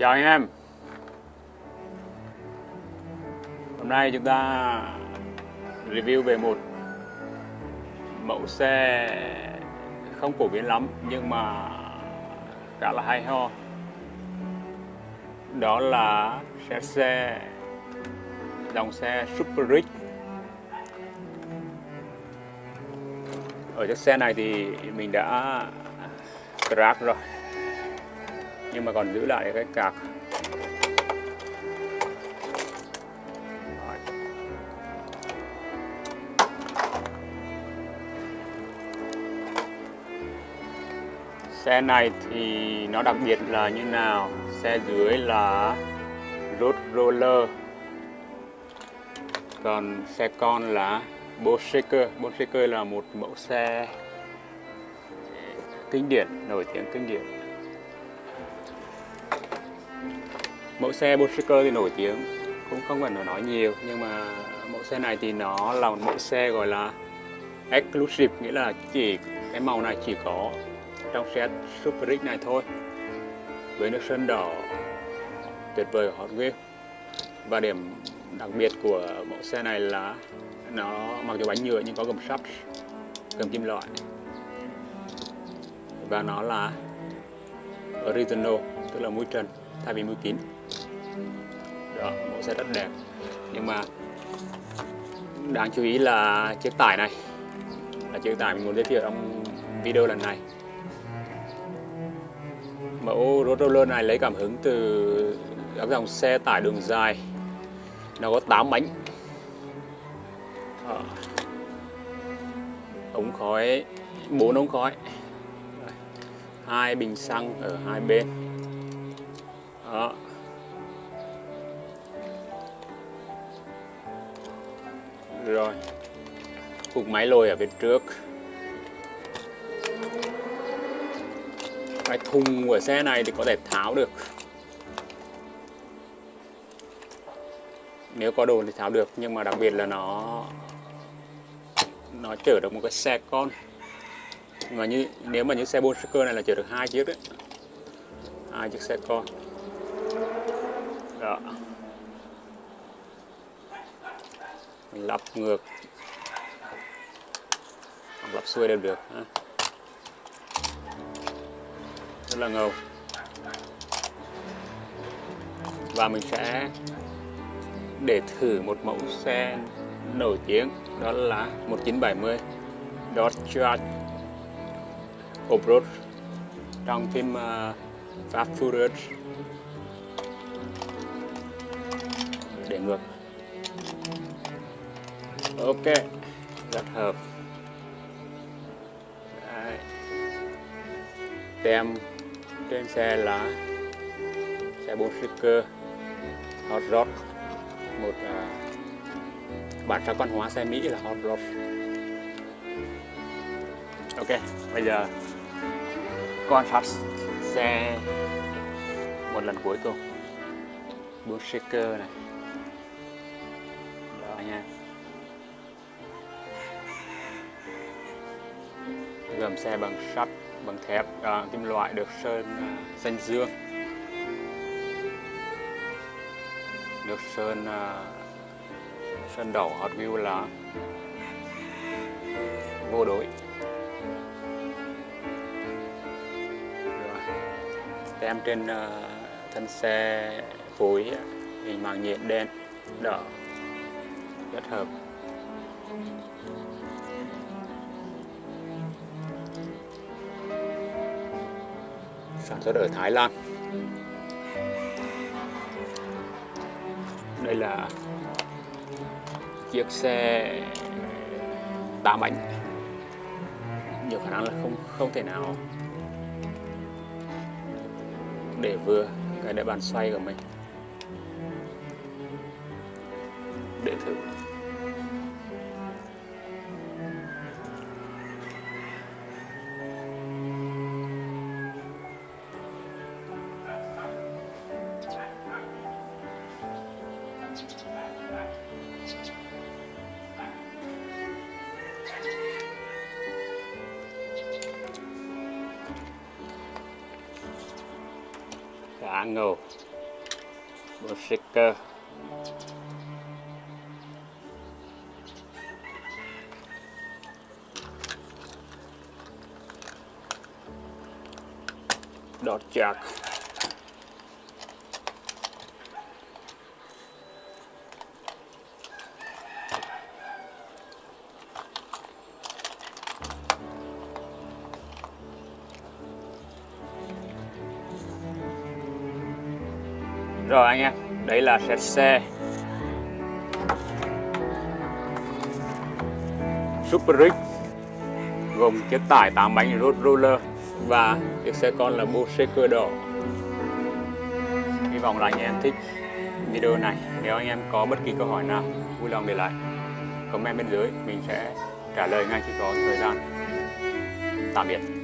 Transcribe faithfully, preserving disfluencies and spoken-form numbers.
Chào anh em. Hôm nay chúng ta review về một mẫu xe không phổ biến lắm nhưng mà khá là hay ho. Đó là xe xe dòng xe Super Rig. Ở chiếc xe này thì mình đã crack rồi, nhưng mà còn giữ lại cái cạc. Xe này thì nó đặc biệt là như nào? Xe dưới là road roller, còn xe con là Bolshaker. Bolshaker là một mẫu xe kinh điển, nổi tiếng kinh điển. Mẫu xe Bolshaker thì nổi tiếng cũng không cần phải nói nhiều, nhưng mà mẫu xe này thì nó là một mẫu xe gọi là exclusive, nghĩa là chỉ cái màu này chỉ có trong xe Super Rig này thôi, với nước sơn đỏ tuyệt vời của Hot Wheels. Và điểm đặc biệt của mẫu xe này là nó mặc dù bánh nhựa nhưng có gầm sắt, gầm kim loại, và nó là original, tức là mũi trần thay vì mũi kín. Đó, mẫu xe rất đẹp. Nhưng mà đáng chú ý là chiếc tải này là chiếc tải mình muốn giới thiệu trong video lần này. Mẫu road roller này lấy cảm hứng từ các dòng xe tải đường dài. Nó có tám bánh, à, ống khói, bốn ống khói, hai bình xăng ở hai bên. Đó. Rồi, cục máy lồi ở bên trước. Cái thùng của xe này thì có thể tháo được, nếu có đồ thì tháo được, nhưng mà đặc biệt là nó nó chở được một cái xe con. Mà như nếu mà như xe Bolshaker này là chở được hai chiếc đấy, hai chiếc xe con. Đó, mình lắp ngược, lắp xuôi đều được ha. Rất là ngầu. Và mình sẽ để thử một mẫu xe nổi tiếng, đó là một chín bảy mươi Dodge Charger Offroad trong phim uh, Fast Furious. Để ngược. Ok, rất hợp. Đấy. Tem trên xe là xe Bolshaker Hot Rod, một uh, bản sắc văn hóa xe Mỹ là Hot Rod. Ok, bây giờ quan sát xe một lần cuối cùng. Bolshaker này. Đó nha. Gầm xe bằng sắt, bằng thép, uh, kim loại được sơn uh, xanh dương. Nước sơn uh, sơn đỏ Hot Wheels là vô đối. Rồi, tem trên uh, thân xe phối hình màng nhện đen đỏ, rất hợp. Sản xuất ở Thái Lan. Đây là chiếc xe tám bánh, nhiều khả năng là không không thể nào để vừa cái đĩa bàn xoay của mình. Để thử. Khá ngầu. Berserker. Dodge Jack. Rồi anh em, đấy là set xe Super Rig gồm chiếc tải tám bánh road roller và chiếc xe con là Berserker đỏ. Hy vọng là anh em thích video này. Nếu anh em có bất kỳ câu hỏi nào, vui lòng để lại comment bên dưới, mình sẽ trả lời ngay khi có thời gian. Tạm biệt.